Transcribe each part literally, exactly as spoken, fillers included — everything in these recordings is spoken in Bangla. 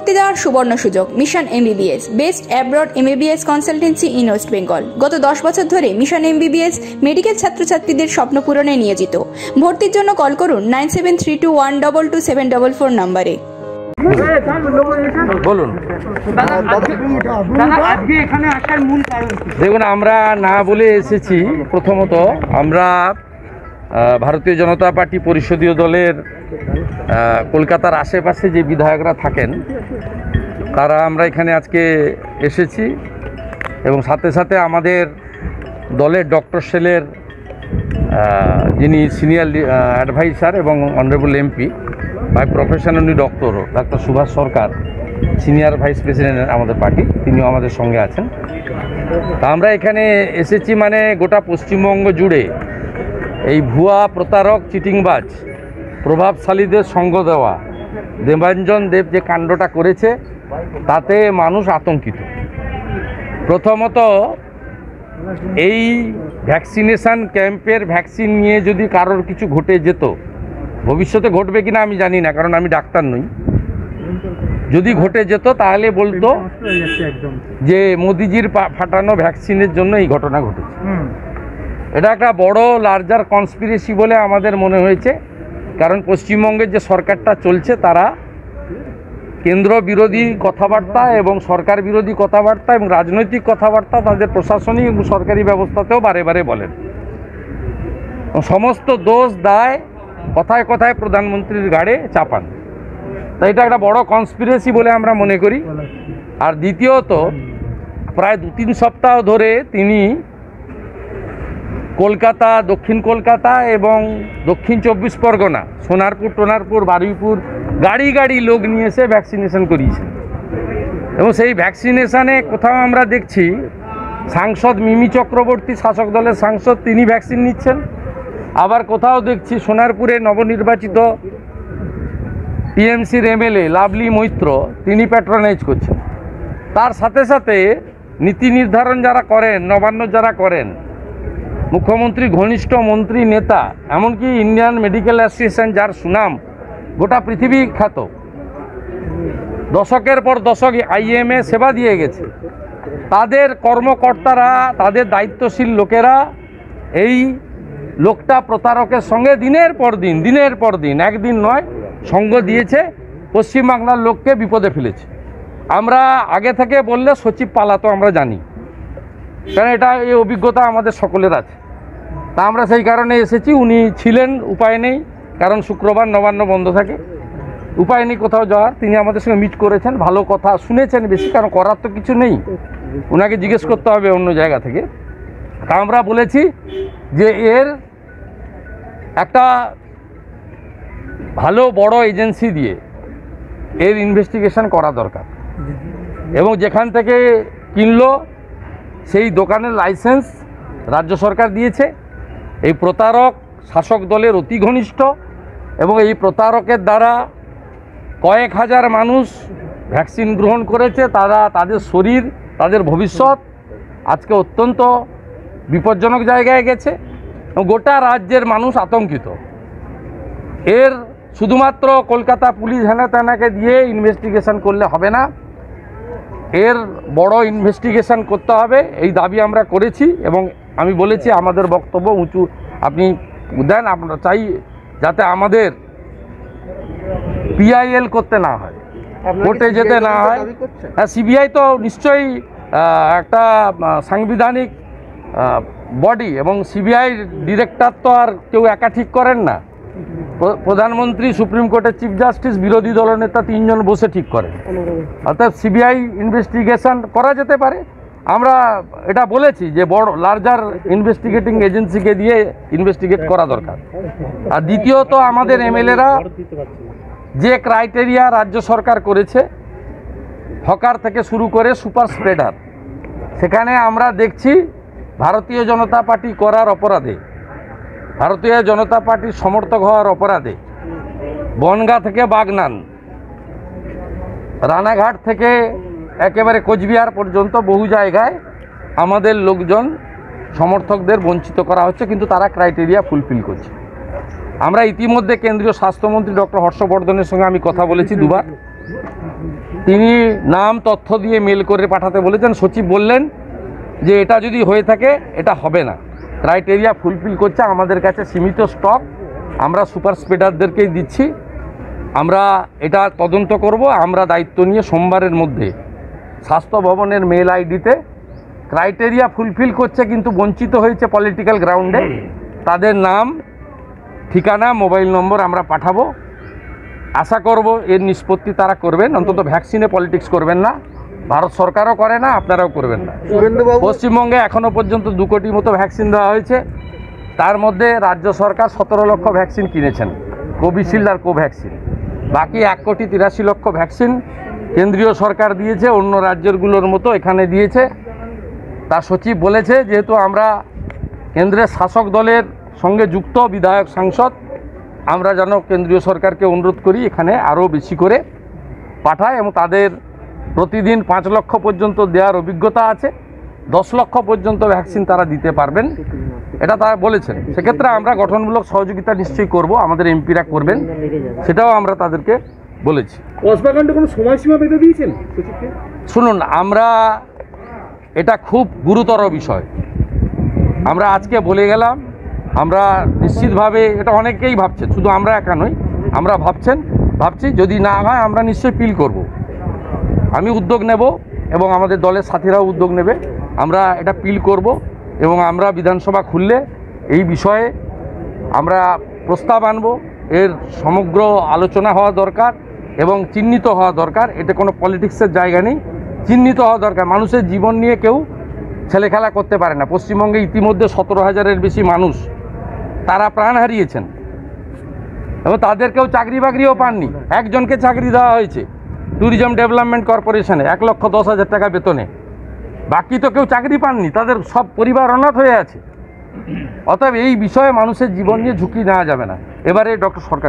ভর্তি দেওয়ার সুবর্ণ সুযোগ। Mission MBBS, best abroad MBBS consultancy in West Bengal. গত দশ বছর ধরে মিশন এমবিবিএস মেডিকেল ছাত্রছাত্রীদের স্বপ্ন পূরণে নিয়োজিত। ভর্তির জন্য কল করুন nine seven three two one double two seven double four নম্বরে। বলুন। দেখুন, আমরা না বলে এসেছি। প্রথমত আমরা ভারতীয় জনতা পার্টি পরিষদীয় দলের কলকাতার আশেপাশে যে বিধায়করা থাকেন তারা আমরা এখানে আজকে এসেছি এবং সাথে সাথে আমাদের দলের ডক্টর সেলের যিনি সিনিয়র অ্যাডভাইসার এবং অনারেবল এমপি বাই প্রফেশন উনি ডক্টর ডাক্তার Subhash Sarkar, senior vice president আমাদের পার্টি, তিনিও আমাদের সঙ্গে আছেন। তা আমরা এখানে এসেছি মানে গোটা পশ্চিমবঙ্গ জুড়ে এই ভুয়া প্রতারক চিটিংবাজ প্রভাবশালীদের সঙ্গ দেওয়া দেবাঞ্জন দেব যে কাণ্ডটা করেছে তাতে মানুষ আতঙ্কিত। প্রথমত, এই ভ্যাকসিনেশান ক্যাম্পের ভ্যাকসিন নিয়ে যদি কারোর কিছু ঘটে যেত, ভবিষ্যতে ঘটবে কিনা আমি জানি না, কারণ আমি ডাক্তার নই, যদি ঘটে যেত তাহলে বলতো যে মোদিজির ফাটানো ভ্যাকসিনের জন্য এই ঘটনা ঘটেছে। এটা একটা বড় লার্জার কনস্পিরেসি বলে আমাদের মনে হয়েছে, কারণ পশ্চিমবঙ্গের যে সরকারটা চলছে তারা কেন্দ্র বিরোধী কথাবার্তা এবং সরকার বিরোধী কথাবার্তা এবং রাজনৈতিক কথাবার্তা তাদের প্রশাসনিক এবং সরকারি ব্যবস্থাতেও বারে বারে বলেন। সমস্ত দোষ দায় কথায় কথায় প্রধানমন্ত্রীর ঘাড়ে চাপান। তাই এটা একটা বড় কনস্পিরেসি বলে আমরা মনে করি। আর দ্বিতীয়ত, প্রায় দু তিন সপ্তাহ ধরে তিনি কলকাতা, দক্ষিণ কলকাতা এবং দক্ষিণ চব্বিশ পরগনা, সোনারপুর টোনারপুর বারুইপুর গাড়ি গাড়ি লোক নিয়ে এসে ভ্যাকসিনেশন করিয়েছেন। এবং সেই ভ্যাকসিনেশানে কোথাও আমরা দেখছি সাংসদ মিমি চক্রবর্তী, শাসক দলের সাংসদ, তিনি ভ্যাকসিন নিচ্ছেন। আবার কোথাও দেখছি সোনারপুরে নবনির্বাচিত টিএমসির এমএলএ লাভলি মৈত্র, তিনি প্যাট্রোনাইজ করছেন। তার সাথে সাথে নীতি নির্ধারণ যারা করেন, নবান্ন যারা করেন, মুখ্যমন্ত্রী ঘনিষ্ঠ মন্ত্রী নেতা, এমনকি ইন্ডিয়ান মেডিকেল অ্যাসোসিয়েশন যার সুনাম গোটা পৃথিবী খ্যাত, দশকের পর দশক আইএমএ সেবা দিয়ে গেছে, তাদের কর্মকর্তারা, তাদের দায়িত্বশীল লোকেরা এই লোকটা প্রতারকের সঙ্গে দিনের পর দিন দিনের পর দিন একদিন নয় সঙ্গ দিয়েছে, পশ্চিমবাংলার লোককে বিপদে ফেলেছে। আমরা আগে থেকে বললে সচিব পালাতো আমরা জানি, কারণ এটা এই অভিজ্ঞতা আমাদের সকলের আছে। তা আমরা সেই কারণে এসেছি। উনি ছিলেন, উপায় নেই, কারণ শুক্রবার নবান্ন বন্ধ থাকে, উপায় নেই কোথাও যাওয়ার। তিনি আমাদের সঙ্গে মিট করেছেন, ভালো কথা শুনেছেন বেশি, কারণ করার তো কিছু নেই, ওনাকে জিজ্ঞেস করতে হবে অন্য জায়গা থেকে। তা আমরা বলেছি যে এর একটা ভালো বড় এজেন্সি দিয়ে এর ইনভেস্টিগেশন করা দরকার, এবং যেখান থেকে কিনলো সেই দোকানের লাইসেন্স রাজ্য সরকার দিয়েছে। এই প্রতারক শাসক দলের অতি ঘনিষ্ঠ, এবং এই প্রতারকের দ্বারা কয়েক হাজার মানুষ ভ্যাকসিন গ্রহণ করেছে। তারা, তাদের শরীর, তাদের ভবিষ্যৎ আজকে অত্যন্ত বিপজ্জনক জায়গায় গেছে এবং গোটা রাজ্যের মানুষ আতঙ্কিত। এর শুধুমাত্র কলকাতা পুলিশ হেনা তেনাকে দিয়ে ইনভেস্টিগেশন করলে হবে না, এর বড় ইনভেস্টিগেশন করতে হবে, এই দাবি আমরা করেছি। এবং আমি বলেছি আমাদের বক্তব্য উঁচু আপনি দেন, আমরা চাই যাতে আমাদের পিআইএল করতে না হয়, কোর্টে যেতে না হয়। হ্যাঁ, সিবিআই তো নিশ্চয়ই একটা সাংবিধানিক বডি, এবং সিবিআই ডিরেক্টর তো আর কেউ একা ঠিক করেন না। প্রধানমন্ত্রী, সুপ্রিম কোর্টের চিফ জাস্টিস, বিরোধী দলনেতা তিনজন বসে ঠিক করেন। অর্থাৎ সিবিআই ইনভেস্টিগেশন করা যেতে পারে। আমরা এটা বলেছি যে বড় লার্জার ইনভেস্টিগেটিং এজেন্সিকে দিয়ে ইনভেস্টিগেট করা দরকার। আর দ্বিতীয়ত, আমাদের এমএলএরা যে ক্রাইটেরিয়া রাজ্য সরকার করেছে, হকার থেকে শুরু করে সুপার স্প্রেডার, সেখানে আমরা দেখছি ভারতীয় জনতা পার্টি করার অপরাধে, ভারতীয় জনতা পার্টির সমর্থক হওয়ার অপরাধে বনগাঁ থেকে বাগনান, রানাঘাট থেকে একেবারে কোচবিহার পর্যন্ত বহু জায়গায় আমাদের লোকজন, সমর্থকদের বঞ্চিত করা হচ্ছে, কিন্তু তারা ক্রাইটেরিয়া ফুলফিল করছে। আমরা ইতিমধ্যে কেন্দ্রীয় স্বাস্থ্যমন্ত্রী ডক্টর হর্ষবর্ধনের সঙ্গে আমি কথা বলেছি দুবার। তিনি নাম তথ্য দিয়ে মেল করে পাঠাতে বলেছেন। সচিব বললেন যে এটা যদি হয়ে থাকে এটা হবে না, ক্রাইটেরিয়া ফুলফিল করছে, আমাদের কাছে সীমিত স্টক, আমরা সুপার স্প্রেডারদেরকেই দিচ্ছি, আমরা এটা তদন্ত করব। আমরা দায়িত্ব নিয়ে সোমবারের মধ্যে স্বাস্থ্য ভবনের মেল আইডিতে ক্রাইটেরিয়া ফুলফিল করছে কিন্তু বঞ্চিত হয়েছে পলিটিক্যাল গ্রাউন্ডে, তাদের নাম, ঠিকানা, মোবাইল নম্বর আমরা পাঠাবো। আশা করব এর নিষ্পত্তি তারা করবেন, অন্তত ভ্যাকসিনে পলিটিক্স করবেন না, ভারত সরকারও করে না, আপনারাও করবেন না। পশ্চিমবঙ্গে এখনও পর্যন্ত দু কোটি মতো ভ্যাকসিন দেওয়া হয়েছে, তার মধ্যে রাজ্য সরকার সতেরো লক্ষ ভ্যাকসিন কিনেছেন, কোভিশিল্ড আর কোভ্যাক্সিন। বাকি এক কোটি তিরাশি লক্ষ ভ্যাকসিন কেন্দ্রীয় সরকার দিয়েছে, অন্য রাজ্যগুলোর মতো এখানে দিয়েছে। তার সচিব বলেছে যেহেতু আমরা কেন্দ্রের শাসক দলের সঙ্গে যুক্ত বিধায়ক সাংসদ, আমরা যেন কেন্দ্রীয় সরকারকে অনুরোধ করি এখানে আরও বেশি করে পাঠায়, এবং তাদের প্রতিদিন পাঁচ লক্ষ পর্যন্ত দেওয়ার অভিজ্ঞতা আছে, দশ লক্ষ পর্যন্ত ভ্যাকসিন তারা দিতে পারবেন, এটা তারা বলেছেন। সেক্ষেত্রে আমরা গঠনমূলক সহযোগিতা নিশ্চয়ই করব, আমাদের এমপিরা করবেন, সেটাও আমরা তাদেরকে বলেছি। কসবাকাণ্ডে কোনো সময়সীমা বেঁধে দিয়েছেন সচিবকে? শুনুন, আমরা এটা খুব গুরুতর বিষয়, আমরা আজকে বলে গেলাম, আমরা নিশ্চিতভাবে এটা অনেকেই ভাবছেন, শুধু আমরা একা নই, আমরা ভাবছেন ভাবছি যদি না হয় আমরা নিশ্চয়ই পিল করব। আমি উদ্যোগ নেব এবং আমাদের দলের সাথীরাও উদ্যোগ নেবে, আমরা এটা পিল করব এবং আমরা বিধানসভা খুললে এই বিষয়ে আমরা প্রস্তাব আনব, এর সমগ্র আলোচনা হওয়া দরকার এবং চিহ্নিত হওয়া দরকার। এতে কোনো পলিটিক্সের জায়গা নেই, চিহ্নিত হওয়া দরকার। মানুষের জীবন নিয়ে কেউ ছেলে খেলা করতে পারে না। পশ্চিমবঙ্গে ইতিমধ্যে সতেরো হাজারের বেশি মানুষ তারা প্রাণ হারিয়েছেন এবং তাদের কেউ চাকরি বাকরিও পাননি। একজনকে চাকরি দেওয়া হয়েছে ট্যুরিজম ডেভেলপমেন্ট কর্পোরেশনে এক লক্ষ দশ হাজার টাকা বেতনে, বাকি তো কেউ চাকরি পাননি, তাদের সব পরিবার অনাথ হয়ে আছে। অতএব এই বিষয়ে মানুষের জীবন নিয়ে ঝুঁকি নেওয়া যাবে না। এবারে ডক্টর সরকার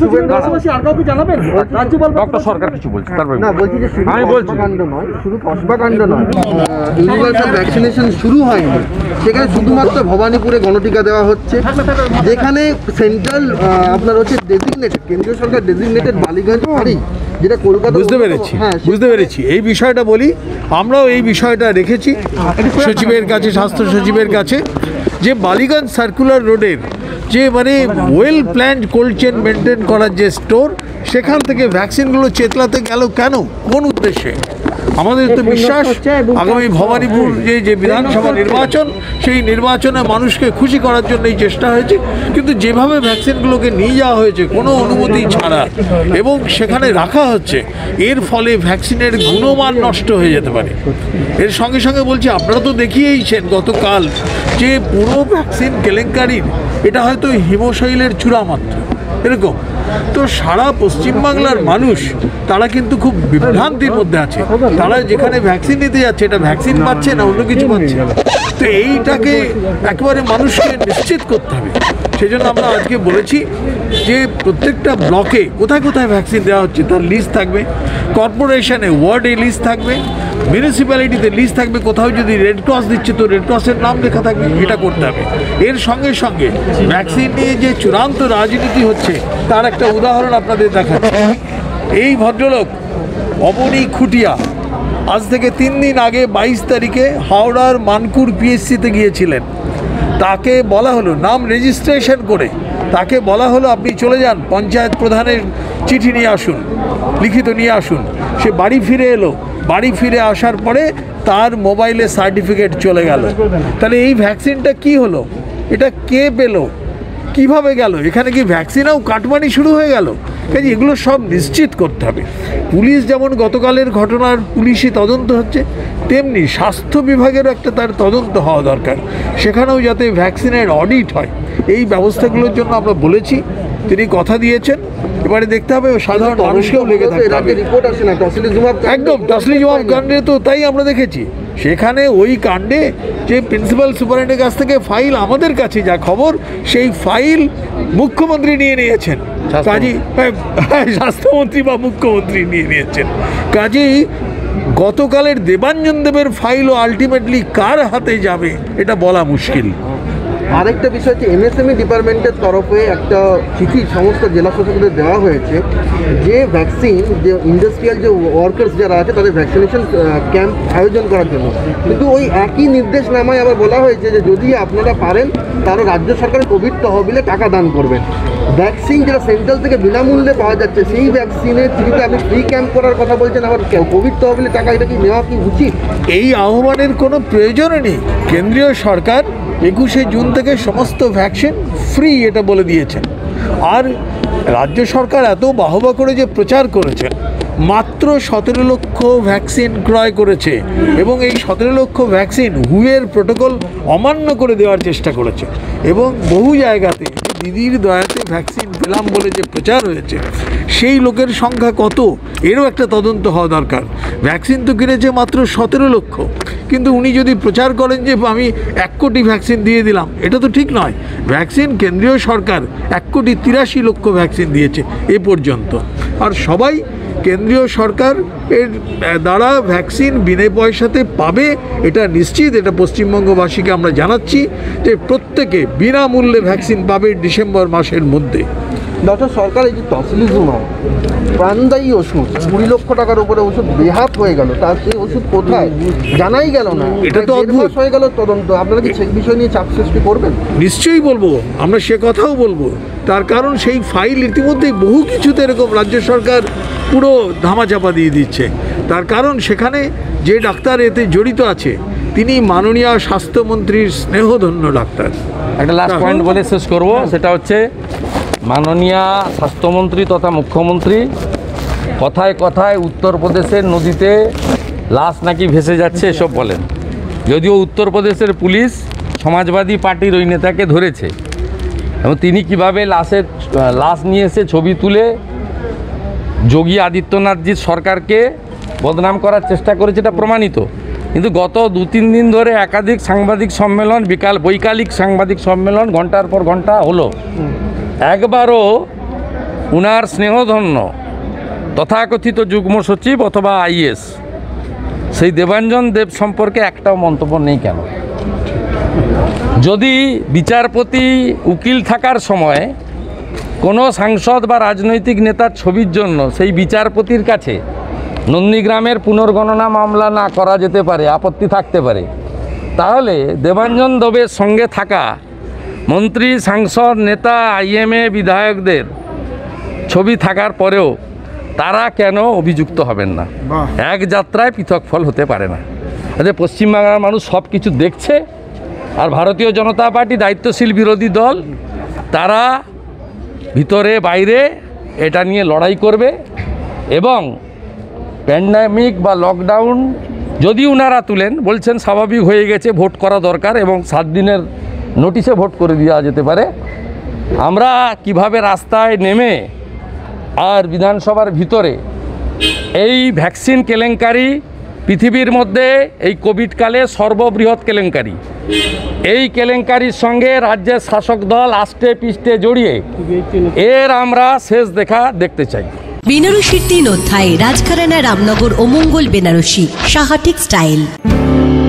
ডক্টর সরকার কিছু বলছে, তারপর আমি বলছি শুধু কসবাকাণ্ড নয়, ইউনিভার্সাল ভ্যাকসিনেশন শুরু হয়নি, সেখানে শুধুমাত্র ভবানীপুরে গণটিকা দেওয়া হচ্ছে, যেখানে সেন্ট্রাল আপনার হচ্ছে ডেজিগনেটেড, কেন্দ্রীয় সরকার ডেজিগনেটেড বালিগঞ্জ ফাঁড়ি, যেটা কলকাতা। বুঝতে পেরেছি বুঝতে পেরেছি এই বিষয়টা বলি, আমরাও এই বিষয়টা রেখেছি সচিবের কাছে, স্বাস্থ্য সচিবের কাছে, যে বালিগঞ্জ সার্কুলার রোডের যে মানে well planned cold chain maintain করার যে স্টোর, সেখান থেকে ভ্যাকসিনগুলো চেতলাতে গেল কেন, কোন উদ্দেশ্যে? আমাদের তো বিশ্বাস আগামী ভবানীপুর যে যে বিধানসভা নির্বাচন, সেই নির্বাচনে মানুষকে খুশি করার জন্যই চেষ্টা হয়েছে, কিন্তু যেভাবে ভ্যাকসিনগুলোকে নিয়ে যাওয়া হয়েছে কোনো অনুমতি ছাড়া এবং সেখানে রাখা হচ্ছে, এর ফলে ভ্যাকসিনের গুণমান নষ্ট হয়ে যেতে পারে। এর সঙ্গে সঙ্গে বলছি, আপনারা তো দেখিয়েইছেন গতকাল যে পুরো ভ্যাকসিন কেলেঙ্কারির এটা হয়তো হিমশৈলের চূড়া মাত্র এরকম। তো সারা পশ্চিমবাংলার মানুষ তারা কিন্তু খুব বিভ্রান্তির মধ্যে আছে, তারা যেখানে ভ্যাকসিন নিতে যাচ্ছে এটা ভ্যাকসিন পাচ্ছে না অন্য কিছু পাচ্ছে। তো এইটাকে একেবারে মানুষকে নিশ্চিত করতে হবে। সেই জন্য আমরা আজকে বলেছি যে প্রত্যেকটা ব্লকে কোথায় কোথায় ভ্যাকসিন দেওয়া হচ্ছে তার লিস্ট থাকবে, কর্পোরেশনে ওয়ার্ডে লিস্ট থাকবে, মিউনিসিপ্যালিটিতে লিস্ট থাকবে, কোথাও যদি রেড ক্রস দিচ্ছে তো রেড ক্রসের নাম লেখা থাকবে, এটা করতে হবে। এর সঙ্গে সঙ্গে ভ্যাকসিন নিয়ে যে চূড়ান্ত রাজনীতি হচ্ছে তার একটা উদাহরণ আপনাদের দেখাচ্ছি। এই ভদ্রলোক অবনী খুটিয়া আজ থেকে তিন দিন আগে বাইশ তারিখে হাওড়ার মানকুর পিএসসিতে গিয়েছিলেন। তাকে বলা হলো নাম রেজিস্ট্রেশন করে, তাকে বলা হলো আপনি চলে যান পঞ্চায়েত প্রধানের চিঠি নিয়ে আসুন, লিখিত নিয়ে আসুন। সে বাড়ি ফিরে এলো, বাড়ি ফিরে আসার পরে তার মোবাইলে সার্টিফিকেট চলে গেল। তাহলে এই ভ্যাকসিনটা কি হলো, এটা কে পেলো, কিভাবে গেল, এখানে কি ভ্যাকসিনেও কাটমানি শুরু হয়ে গেল? কাজে এগুলো সব নিশ্চিত করতে হবে। পুলিশ যেমন গতকালের ঘটনার পুলিশি তদন্ত হচ্ছে, তেমনি স্বাস্থ্য বিভাগেরও একটা তার তদন্ত হওয়া দরকার, সেখানেও যাতে ভ্যাকসিনের অডিট হয়। এই ব্যবস্থাগুলোর জন্য আমরা বলেছি, তিনি কথা দিয়েছেন। এবারে দেখতে হবে সাধারণ মানুষকেও লেগে থাকতে হবে। একদম টসলিজুমাব কাণ্ডে তো তাই আমরা দেখেছি, সেখানে ওই কাণ্ডে যে প্রিন্সিপাল সুপারিনটেন্ডেন্টের কাছ থেকে ফাইল আমাদের কাছে যা খবর, সেই ফাইল মুখ্যমন্ত্রী নিয়ে নিয়েছেন, কাজী স্বাস্থ্যমন্ত্রী বা মুখ্যমন্ত্রী নিয়ে নিয়েছেন। কাজেই গতকালের দেবাঞ্জন দেবের ফাইলও আলটিমেটলি কার হাতে যাবে এটা বলা মুশকিল। আরেকটা বিষয় হচ্ছে এমএসএমই ডিপার্টমেন্টের তরফে একটা চিঠি সমস্ত জেলা শাসকদের দেওয়া হয়েছে যে ভ্যাকসিন যে ইন্ডাস্ট্রিয়াল যে ওয়ার্কার্স যারা আছে তাদের ভ্যাকসিনেশন ক্যাম্প আয়োজন করার জন্য, কিন্তু ওই একই নির্দেশনামায় আবার বলা হয়েছে যে যদি আপনারা পারেন তারা রাজ্য সরকারের কোভিড তহবিলে টাকা দান করবেন। ভ্যাকসিন যেটা সেন্ট্রাল থেকে বিনামূল্যে পাওয়া যাচ্ছে সেই ভ্যাকসিনের চিঠিতে আপনি ফ্রি ক্যাম্প করার কথা বলছেন, আবার কোভিড তহবিলে টাকা, এটা কি নেওয়া কি উচিত? এই আহ্বানের কোনো প্রয়োজনই নেই। কেন্দ্রীয় সরকার একুশে জুন থেকে সমস্ত ভ্যাকসিন ফ্রি এটা বলে দিয়েছেন। আর রাজ্য সরকার এত বাহবা করে যে প্রচার করেছেন, মাত্র সতেরো লক্ষ ভ্যাকসিন ক্রয় করেছে এবং এই সতেরো লক্ষ ভ্যাকসিন হুয়ের প্রোটোকল অমান্য করে দেওয়ার চেষ্টা করেছে এবং বহু জায়গাতে দিদির দয়াতে ভ্যাকসিন পেলাম বলে যে প্রচার হয়েছে সেই লোকের সংখ্যা কত এরও একটা তদন্ত হওয়া দরকার। ভ্যাকসিন তো কিনেছে মাত্র সতেরো লক্ষ, কিন্তু উনি যদি প্রচার করেন যে আমি এক কোটি ভ্যাকসিন দিয়ে দিলাম, এটা তো ঠিক নয়। ভ্যাকসিন কেন্দ্রীয় সরকার এক কোটি তিরাশি লক্ষ ভ্যাকসিন দিয়েছে এ পর্যন্ত, আর সবাই কেন্দ্রীয় সরকার এর দ্বারা ভ্যাকসিন বিনা পয়সাতে পাবে এটা নিশ্চিত। এটা পশ্চিমবঙ্গবাসীকে আমরা জানাচ্ছি যে প্রত্যেকে বিনামূল্যে ভ্যাকসিন পাবে ডিসেম্বর মাসের মধ্যে। ডক্টর সরকার, এই যে টসিলিজুমাব প্রাণদায়ী ওষুধ, কুড়ি লক্ষ টাকার উপরে ওষুধ বেহাত হয়ে গেল, তার সেই ওষুধ কোথায় জানাই গেল না, এটা তো অদ্ভুত হয়ে গেল তদন্ত। আপনারা কি সেই বিষয় নিয়ে চাপ সৃষ্টি করবেন? নিশ্চয়ই বলবো, আমরা সে কথাও বলবো। তার কারণ সেই ফাইল ইতিমধ্যেই বহু কিছুতে এরকম রাজ্য সরকার পুরো ধামাচাপা দিয়ে দিচ্ছে। তার কারণ সেখানে যে ডাক্তার এতে জড়িত আছে তিনি মাননীয় স্বাস্থ্যমন্ত্রীর স্নেহধন্য ডাক্তার। একটা লাস্ট পয়েন্ট বলে শেষ করব, সেটা হচ্ছে মাননীয় স্বাস্থ্যমন্ত্রী তথা মুখ্যমন্ত্রী কথায় কথায় উত্তরপ্রদেশের নদীতে লাশ নাকি ভেসে যাচ্ছে এসব বলেন, যদিও উত্তরপ্রদেশের পুলিশ সমাজবাদী পার্টির ওই নেতাকে ধরেছে এবং তিনি কিভাবে লাশের লাশ নিয়ে এসে ছবি তুলে যোগী আদিত্যনাথজির সরকারকে বদনাম করার চেষ্টা করেছে এটা প্রমাণিত। কিন্তু গত দু তিন দিন ধরে একাধিক সাংবাদিক সম্মেলন, বিকাল বৈকালিক সাংবাদিক সম্মেলন ঘন্টার পর ঘন্টা হলো, একবারও উনার স্নেহধন্য তথাকথিত যুগ্ম সচিব অথবা আইএস সেই দেবাঞ্জন দেব সম্পর্কে একটাও মন্তব্য নেই কেন? যদি বিচারপতি উকিল থাকার সময় কোনো সাংসদ বা রাজনৈতিক নেতার ছবির জন্য সেই বিচারপতির কাছে নন্দীগ্রামের পুনর্গণনা মামলা না করা যেতে পারে, আপত্তি থাকতে পারে, তাহলে দেবাঞ্জন দেবের সঙ্গে থাকা মন্ত্রী, সাংসদ, নেতা, আইএমএ বিধায়কদের ছবি থাকার পরেও তারা কেন অভিযুক্ত হবেন না? এক যাত্রায় পৃথক ফল হতে পারে না। আচ্ছা, পশ্চিমবাংলার মানুষ সব কিছু দেখছে, আর ভারতীয় জনতা পার্টি দায়িত্বশীল বিরোধী দল, তারা ভিতরে বাইরে এটা নিয়ে লড়াই করবে এবং প্যান্ডামিক বা লকডাউন যদি ওনারা তুলেন, বলছেন স্বাভাবিক হয়ে গেছে, ভোট করা দরকার এবং সাত দিনের নোটিশে ভোট করে দেওয়া যেতে পারে, আমরা কিভাবে রাস্তায় নেমে আর বিধানসভার ভিতরে এই ভ্যাকসিন কেলেঙ্কারি পৃথিবীর মধ্যে এই কোভিডকালে সর্ববৃহৎ কেলেঙ্কারি, এই কেলেঙ্কারির সঙ্গে রাজ্যের শাসক দল আষ্টে পিষ্টে জড়িয়ে এর আমরা শেষ দেখা দেখতে চাই। বেনারসির তিন অধ্যায়, রাজঘরানা, রামনগর ও মঙ্গল বেনারসি, সাহা টেক্সটাইল।